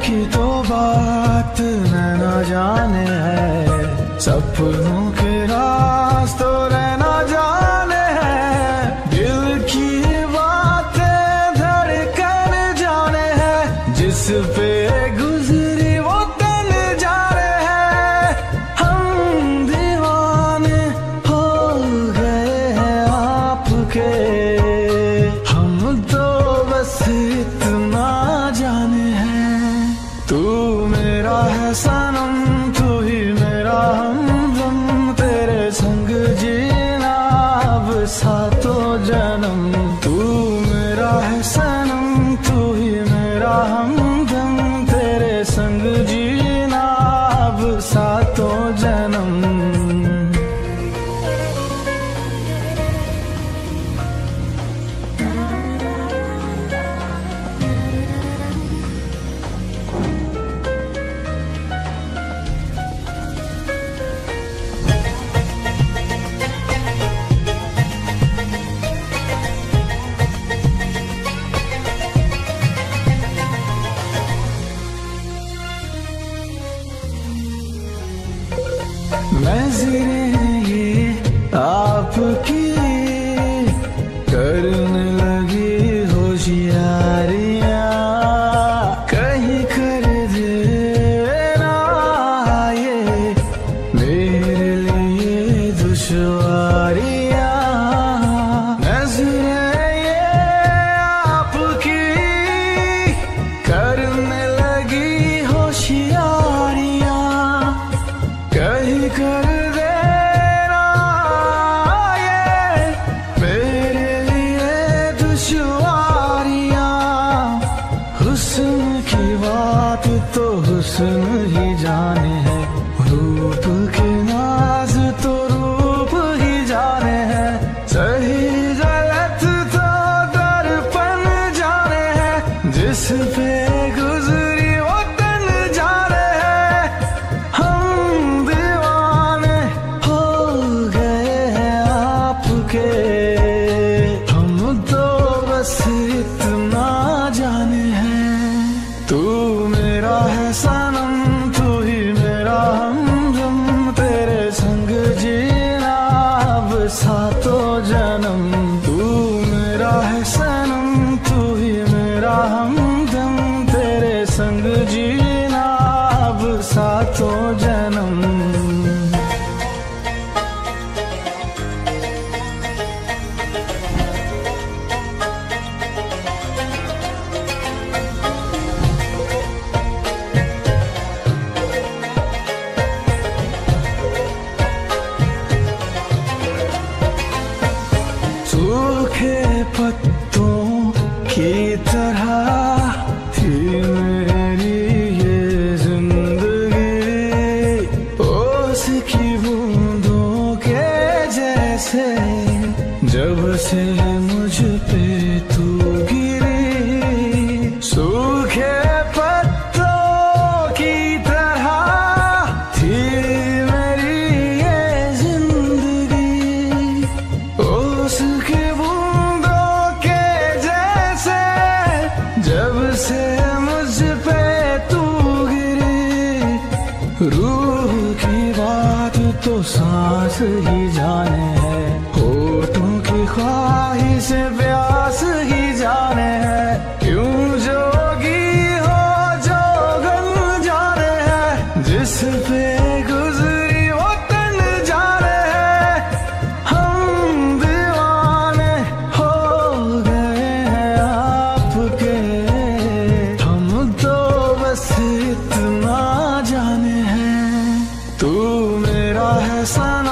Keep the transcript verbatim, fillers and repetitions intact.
की तो बात न जाने है, सपनों के रास्तों रहना जाने है, दिल की बातें धड़कन जाने है, जिस पे गुजरी वो तन जाने है। हम दीवाने हो गए हैं आपके, हम तो बस इतना जाने हैं। तू मेरा है सनम, तू ही मेरा हमदम, तेरे संग जीना अब सातों जन्म। तू मेरा है सनम, तू ही मेरा हमदम, तेरे संग जीना अब सातों जन्म। नज़रें ये आपकी करने लगी होशियारियां, कहीं कर देना ये मेरे लिए दुश्वारियां। नज़रें ये आपकी करने लगी होशियारियां, कहीं कर देना ये मेरे लिए दुश्वारियां। हुस्न की बात तो हुस्न ही जाने है, रूप के नाज तो रूप ही जाने है, सही गलत तो दर्पण जाने है, जिस पे गुजरी वो तन जाने है। हम दीवाने हो गए हैं आपके, हम तो बस इतना जाने हैं। तू मेरा है सनम, तू ही मेरा हमदम, तेरे संग जीना अब सातों जन्म। तू मेरा है सनम, तू ही मेरा हमदम, तेरे संग जीना अब सातों जन्म। सूखे पत्तों की तरह थी मेरी ये जिंदगी, ओस की बूंदों के जैसे जब से मुझ पे तू गिरी। सूखे पत्तों की तरह थी मेरी ये जिंदगी, ओस की बूंदों के जैसे जब से मुझ पे तू गिरी। रूह की बात तो सांस ही जाने है, होठों की ख्वाहिश प्यास ही जाने है, क्यों जोगी हो जोगन जाने है, जिस पे गुजरी वो तन जाने है। हम दीवाने हो गए हैं आपके, हम तो बस इतना जाने हैं। तू मेरा है सनम,